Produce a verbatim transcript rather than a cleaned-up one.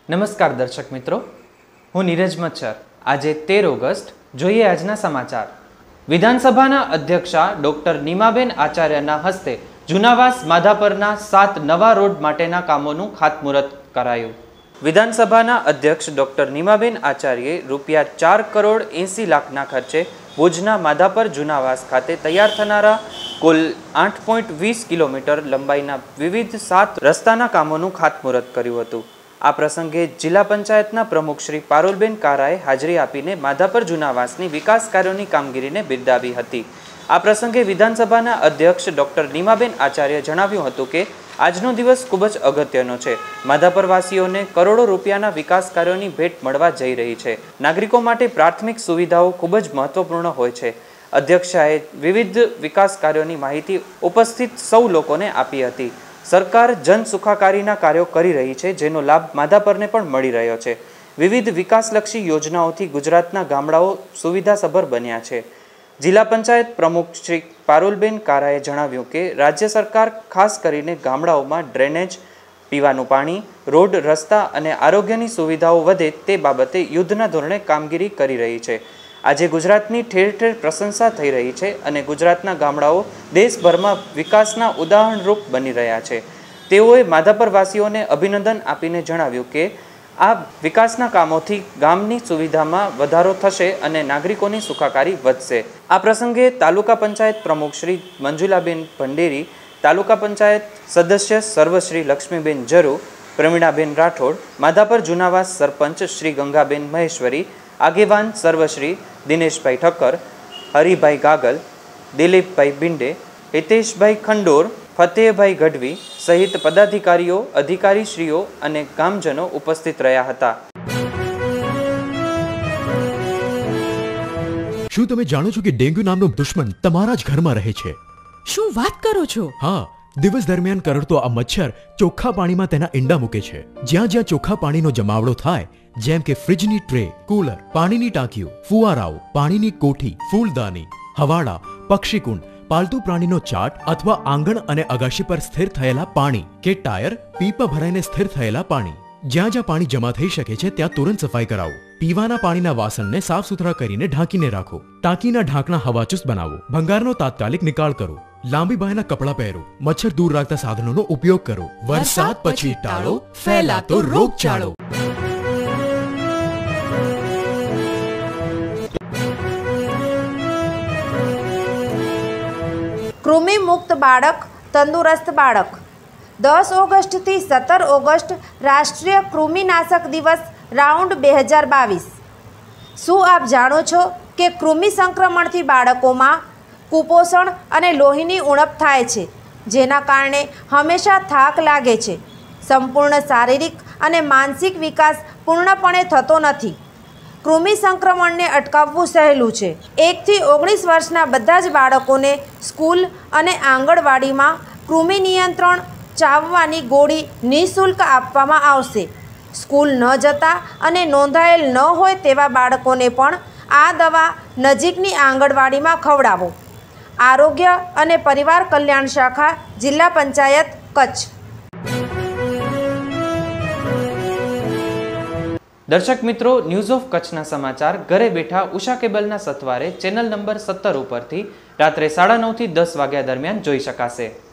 નમસ્કાર દર્શક મિત્રો, હું નીરજ મચ્છર। આજે તેર ઓગસ્ટ જોઈએ આજના સમાચાર। વિધાનસભાના અધ્યક્ષા ડોક્ટર નીમાબેન આચાર્યના હસ્તે જુનાવાસ માધાપરના સાત નવા રોડ માટેના કામોનું ખાતમુહૂર્ત કરાયું। વિધાનસભાના અધ્યક્ષ ડોક્ટર નીમાબેન આચાર્યે રૂપિયા ચાર કરોડ એંસી લાખના ખર્ચે ભુજના માધાપર જુનાવાસ ખાતે તૈયાર થનારા કુલ આઠ પોઈન્ટ વીસ કિલોમીટર લંબાઈના વિવિધ સાત રસ્તાના કામોનું ખાતમુહૂર્ત કર્યું હતું। આ પ્રસંગે જિલ્લા પંચાયતના પ્રમુખ શ્રી પારુલબેન કારાએ હાજરી આપીને માધાપર જુનાવાસની વિકાસ કાર્યોની કામગીરીને બિરદાવી હતી। આ પ્રસંગે વિધાનસભાના અધ્યક્ષ ડોક્ટર નીમાબેન આચાર્યે જણાવ્યું હતું કે આજનો દિવસ ખૂબ જ અગત્યનો છે। માધાપરવાસીઓને કરોડો રૂપિયાના વિકાસ કાર્યોની ભેટ મળવા જઈ રહી છે। નાગરિકો માટે પ્રાથમિક સુવિધાઓ ખૂબ જ મહત્વપૂર્ણ હોય છે। અધ્યક્ષાએ વિવિધ વિકાસ કાર્યોની માહિતી ઉપસ્થિત સૌ લોકોને આપી હતી। સરકાર જન સુખાકારીના કાર્યો કરી રહી છે, જેનો લાભ માધાપરને પણ મળી રહ્યો છે। વિવિધ વિકાસલક્ષી યોજનાઓથી ગુજરાતના ગામડાઓ સુવિધાસભર બન્યા છે। જિલ્લા પંચાયત પ્રમુખ શ્રી પારુલબેન કારાએ જણાવ્યું કે રાજ્ય સરકાર ખાસ કરીને ગામડાઓમાં ડ્રેનેજ, પીવાનું પાણી, રોડ, રસ્તા અને આરોગ્યની સુવિધાઓ વધે તે બાબતે યુદ્ધના ધોરણે કામગીરી કરી રહી છે। આજે ગુજરાતની ઠેર ઠેર પ્રશંસા થઈ રહી છે અને ગુજરાતના ગામડાઓ દેશભરમાં વિકાસના ઉદાહરણરૂપ બની રહ્યા છે। તેઓએ માધાપરવાસીઓને અભિનંદન આપીને જણાવ્યું કે આ વિકાસના કામોથી ગામની સુવિધામાં વધારો થશે અને નાગરિકોની સુખાકારી વધશે। આ પ્રસંગે તાલુકા પંચાયત પ્રમુખ શ્રી મંજુલાબેન ભંડેરી, તાલુકા પંચાયત સદસ્ય સર્વશ્રી લક્ષ્મીબેન જરુ, પ્રવીણાબેન રાઠોડ, માધાપર જુનાવાસ સરપંચ શ્રી ગંગાબેન મહેશ્વરી, આગેવાન સર્વશ્રી દિનેશભાઈ ઠક્કર, હરિભાઈ ગાગલ, દિલીપભાઈ બિંડે, હિતેશભાઈ ખંડોર, ફતેહભાઈ ગઢવી સહિત પદાધિકારીઓ, અધિકારીશ્રીઓ અને ગામજનો ઉપસ્થિત રહ્યા હતા। શું તમે જાણો છો કે ડેન્ગ્યુ નામનો દુશ્મન તમારા જ ઘરમાં રહે છે? શું વાત કરો છો? હા, દિવસ દરમિયાન કરડતો આ મચ્છર ચોખ્ખા પાણીમાં તેના ઈંડા મૂકે છે। જ્યાં જ્યાં ચોખ્ખા પાણીનો જમાવડો થાય, જેમ કે ફ્રિજની ટ્રે, કુલર, પાણીની ટાંકીઓ, ફુવારાઓ, પાણીની કોઠી, ફૂલદાની, હવાડા, પક્ષીકુંડ, પાલતુ પ્રાણીનો ચાટ અથવા આંગણ અને અગાશી પર સ્થિર થયેલા પાણી કે ટાયર, પીપા ભરાઈને સ્થિર થયેલા પાણી, જ્યાં જ્યાં પાણી જમા થઈ શકે છે ત્યાં તુરંત સફાઈ કરાવો। પીવાના પાણીના વાસણને સાફ સુથરા કરીને ઢાંકીને રાખો। ટાંકીના ઢાંકણા હવાચુસ્ત બનાવો। ભંગારનો તાત્કાલિક નિકાલ કરો। લાંબી બાયના કપડાં પહેરો। મચ્છર દૂર રાખતા સાધનોનો ઉપયોગ કરો। વરસાદ પછી ટાળો ફેલાતો રોગચાળો। કૃમિ મુક્ત બાળક તંદુરસ્ત બાળક। દસ ઓગસ્ટથી સત્તર ઓગસ્ટ રાષ્ટ્રીય કૃમિનાશક દિવસ રાઉન્ડ બે હજાર બાવીસ। શું આપ જાણો છો કે કૃમિ સંક્રમણથી બાળકોમાં કુપોષણ અને લોહીની ઉણપ થાય છે, જેના કારણે હંમેશા થાક લાગે છે। સંપૂર્ણ શારીરિક અને માનસિક વિકાસ પૂર્ણપણે થતો નથી। કૃમિ સંક્રમણને અટકાવવું સહેલું છે। એકથી ઓગણીસ વર્ષના બધા જ બાળકોને સ્કૂલ અને આંગણવાડીમાં કૃમિ નિયંત્રણ ચાવવાની ગોળી નિઃશુલ્ક આપવામાં આવશે। સ્કૂલ ન જતા અને નોંધાયેલ ન હોય તેવા બાળકોને પણ આ દવા નજીકની આંગણવાડીમાં ખવડાવો। આરોગ્ય અને પરિવાર કલ્યાણ શાખા, જિલ્લા પંચાયત, કચ્છ। દર્શક મિત્રો, ન્યૂઝ ઓફ કચ્છના સમાચાર ઘરે બેઠા ઉષા કેબલના સથવારે ચેનલ નંબર સત્તર ઉપરથી રાત્રે સાડા નવથી દસ વાગ્યા દરમિયાન જોઈ શકાશે।